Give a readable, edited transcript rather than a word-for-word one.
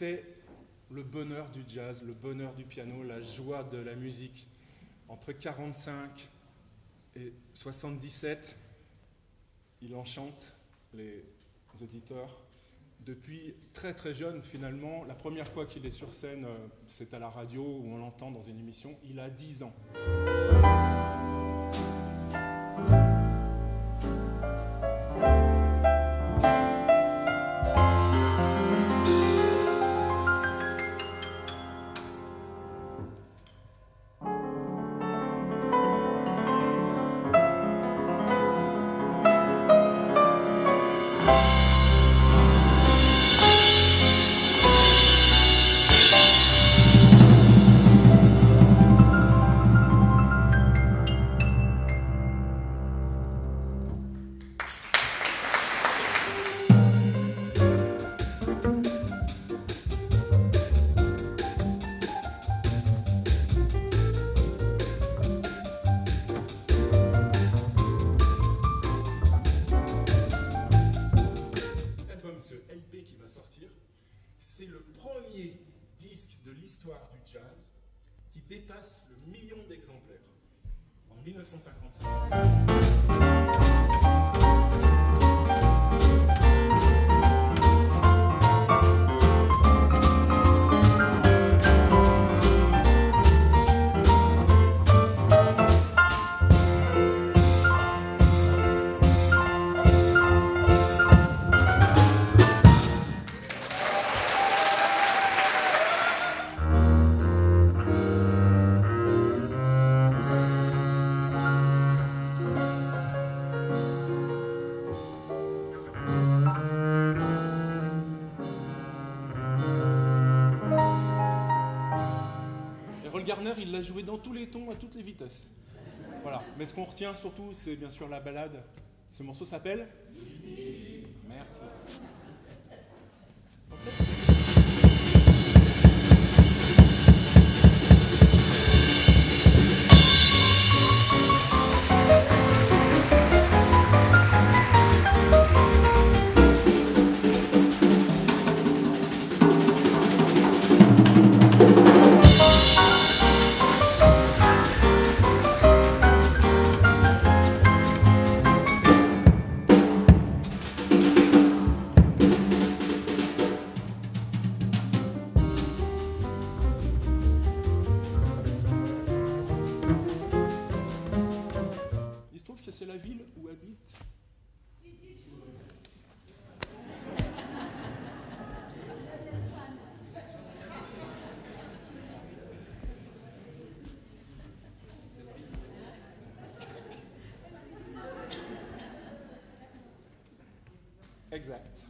c'est le bonheur du jazz, le bonheur du piano, la joie de la musique. Entre 45 et 77, il enchante les auditeurs. Depuis très très jeune, finalement, la première fois qu'il est sur scène, c'est à la radio où on l'entend dans une émission, il a 10 ans. C'est le premier disque de l'histoire du jazz qui dépasse le million d'exemplaires en 1956. Garner, il l'a joué dans tous les tons, à toutes les vitesses. Voilà. Mais ce qu'on retient surtout, c'est bien sûr la ballade. Ce morceau s'appelle Merci. C'est la ville où habite exact.